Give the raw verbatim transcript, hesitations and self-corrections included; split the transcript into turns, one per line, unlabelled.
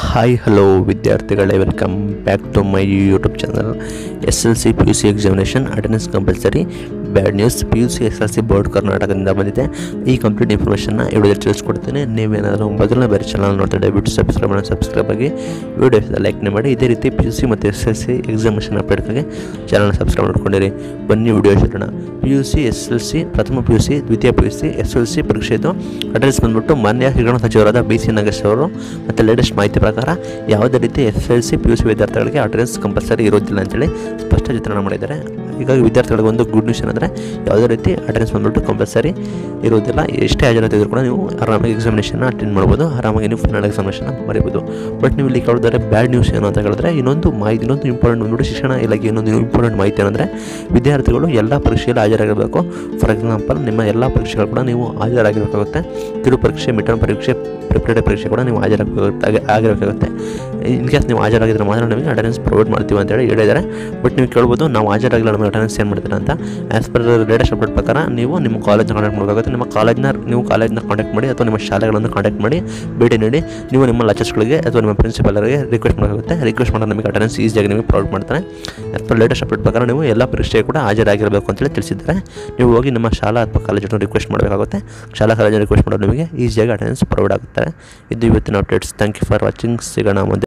Hi hello ವಿದ್ಯಾರ್ಥಿಗಳೇ, welcome back to my YouTube channel. S L C P U C examination attendance compulsory. Bad news, P U C S L C board ಕರ್ನಾಟಕದಿಂದ ಬಂದಿದೆ. ಈ complete ಇನ್ಫಾರ್ಮೇಷನ್ನ ಈ ವಿಡಿಯೋದಲ್ಲಿ ತಿಳಿಸ್ಕೊಡ್ತೀನಿ. ನೀವೇನಾದರೂ ಮೊದಲನೇ ಬೇರೆ ಚಾನಲ್ ನೋಡ್ತಾ ದಯವಿಟ್ಟು ಸಬ್ಸ್ಕ್ರೈಬ್ ಮಾಡಿ ಸಬ್ಸ್ಕ್ರೈಬ್ ಆಗಿ ವಿಡಿಯೋಸ್ ಲೈಕ್ನೇ ಮಾಡಿ. ಇದೇ ರೀತಿ ಪಿ ಯು ಸಿ ಮತ್ತು ಎಸ್ ಎಲ್ ಸಿ ಎಕ್ಸಾಮಿನೇಷನ್ ಅಪ್ಡೇಟ್ಗಾಗಿ ಚಾನಲ್ನ ಸಬ್ಸ್ಕ್ರೈಬ್ ಮಾಡ್ಕೊಂಡಿರಿ. ಬನ್ನಿ ವಿಡಿಯೋ ಶೋಣ. P U C S L C ಪ್ರಥಮ ಪಿ ಯು ಸಿ ದ್ವಿತೀಯ P U C S L C ಪರೀಕ್ಷೆದು ಅಟೆಂಡೆನ್ಸ್ ಬಂದ್ಬಿಟ್ಟು ಮಾನ್ಯ ಶಿಕ್ಷಣ ಸಚಿವರಾದ ಬಿ ಸಿ ನಾಗೇಶ್ ಅವರು ಮತ್ತು ಲೇಟೆಸ್ಟ್ ಮಾಹಿತಿ ಪ್ರಕಾರ ಯಾವುದೇ ರೀತಿ S L C P U C ವಿದ್ಯಾರ್ಥಿಗಳಿಗೆ ಅಟೆಂಡೆನ್ಸ್ ಕಂಪಲ್ಸರಿ ಇರೋದಿಲ್ಲ ಅಂತೇಳಿ ಸ್ಪಷ್ಟ ಚಿತ್ರಣ ಮಾಡಿದ್ದಾರೆ. ಹೀಗಾಗಿ ವಿದ್ಯಾರ್ಥಿಗಳಿಗೆ ಒಂದು ಗುಡ್ ನ್ಯೂಸ್ ಏನಂದರೆ ಯಾವುದೇ ರೀತಿ ಅಟೆಂಡೆನ್ಸ್ ಬಂದ್ಬಿಟ್ಟು ಕಂಪಲ್ಸರಿ ಇರೋದಿಲ್ಲ. ಎಷ್ಟೇ ಹಾಜರಾತಿ ಇದ್ರೂ ಕೂಡ ನೀವು ಆರಾಮಾಗಿ ಎಕ್ಸಾಮಿನೇಷನ್ನ ಅಟೆಂಡ್ ಮಾಡ್ಬೋದು, ಆರಾಮಾಗಿ ನೀವು ಫೈನಲ್ ಎಕ್ಸಾಮಿನೇಷನ್ನ ಬರೀಬೋದು. ಬಟ್ ನೀವು ಇಲ್ಲಿ ಕೇಳಿದರೆ ಬ್ಯಾಡ್ ನ್ಯೂಸ್ ಏನು ಅಂತ ಹೇಳಿದ್ರೆ ಇನ್ನೊಂದು ಮಾಹಿತಿ ಇನ್ನೊಂದು ಇಂಪಾರ್ಟೆಂಟ್ ಬಂದ್ಬಿಟ್ಟು ಶಿಕ್ಷಣ ಇಲಾಖೆ ಇನ್ನೊಂದು ಇಂಪಾರ್ಟೆಂಟ್ ಮಾಹಿತಿ ಏನಂದರೆ ವಿದ್ಯಾರ್ಥಿಗಳು ಎಲ್ಲ ಪರೀಕ್ಷೆಯಲ್ಲಿ ಹಾಜರಾಗಿರಬೇಕು. ಫಾರ್ ಎಕ್ಸಾಂಪಲ್ ನಿಮ್ಮ ಎಲ್ಲ ಪರೀಕ್ಷೆಗಳು ಕೂಡ ನೀವು ಹಾಜರಾಗಿರಬೇಕಾಗುತ್ತೆ. ಕಿರು ಪರೀಕ್ಷೆ, ಮಿಡ್ ಟರ್ಮ್ ಪರೀಕ್ಷೆ, ಪ್ರಿಪರೇಟರಿ ಪರೀಕ್ಷೆ ಕೂಡ ನೀವು ಹಾಜರಾಗಬೇಕಾಗುತ್ತೆ ಆಗಿರಬೇಕಾಗುತ್ತೆ. ಇನ್ ಕೇಸ್ ನೀವು ಹಾಜರಾಗಿದ್ದರೆ ಮಾತ್ರ ನಮಗೆ ಅಟೆಂಡೆನ್ಸ್ ಪ್ರೊವೈಡ್ ಮಾಡ್ತೀವಿ ಅಂತೇಳಿ ಹೇಳಿದ್ದಾರೆ. ಬಟ್ ನೀವು ಕೇಳ್ಬೋದು ನಾವು ಹಾಜರಾಗಿಲ್ಲ ನಮಗೆ ಅಟೆಂಡೆನ್ಸ್ ಏನು ಮಾಡ್ತೀರಾ ಅಂತ. ಆ್ಯಸ್ ಪರ್ ಲೇಟೆಸ್ಟ್ ಅಪ್ಡೇಟ್ ಪ್ರಕಾರ ನೀವು ನಿಮ್ಮ ಕಾಲೇಜ್ನ ಕಾಂಟ್ಯಾಕ್ಟ್ ಮಾಡಬೇಕಾಗುತ್ತೆ. ನಿಮ್ಮ ಕಾಲೇಜ್ನ ನೀವು ಕಾಲೇಜ್ನ ಕಾಂಟ್ಯಾಕ್ಟ್ ಮಾಡಿ ಅಥವಾ ನಿಮ್ಮ ಶಾಲೆಗಳನ್ನು ಕಾಂಟ್ಯಾಕ್ಟ್ ಮಾಡಿ ಭೇಟಿ ನೀಡಿ ನೀವು ನಿಮ್ಮ ಲೆಕ್ಚರ್ಸ್ಗಳಿಗೆ ಅಥವಾ ನಿಮ್ಮ ಪ್ರಿನ್ಸಿಪಾಲರಿಗೆ ರಿಕ್ವೆಸ್ಟ್ ಮಾಡಬೇಕಾಗುತ್ತೆ. ರಿಕ್ವೆಸ್ಟ್ ಮಾಡಿದ್ರೆ ನಿಮಗೆ ಅಟೆಂಡೆನ್ಸ್ ಈಸಿಯಾಗಿ ನಿಮಗೆ ಪ್ರೊವೈಡ್ ಮಾಡ್ತಾರೆ. ಆ್ಯಸ್ ಪರ್ ಲೇಟೆಸ್ಟ್ ಅಪ್ಡೇಟ್ ಪ್ರಕಾರ ನೀವು ಎಲ್ಲ ಪರೀಕ್ಷೆಗೆ ಕೂಡ ಹಾಜರಾಗಿರಬೇಕು ಅಂತೇಳಿ ತಿಳಿಸಿದ್ದಾರೆ. ನೀವು ಹೋಗಿ ನಿಮ್ಮ ಶಾಲಾ ಅಥವಾ ಕಾಲೇಜನ್ನು ರಿಕ್ವೆಸ್ಟ್ ಮಾಡಬೇಕಾಗುತ್ತೆ. ಶಾಲಾ ಕಾಲೇಜನ್ನು ರಿಕ್ವೆಸ್ಟ್ ಮಾಡೋದು ನಿಮಗೆ ಈಸಿಯಾಗಿ ಅಟೆಂಡೆನ್ಸ್ ಪ್ರೊವೈಡ್ ಆಗುತ್ತಾರೆ. ಇದು ಇವತ್ತಿನ ಅಪ್ಡೇಟ್ಸ್. Thank you for watching. ಸಿಗೋಣ ಮುಂದೆ.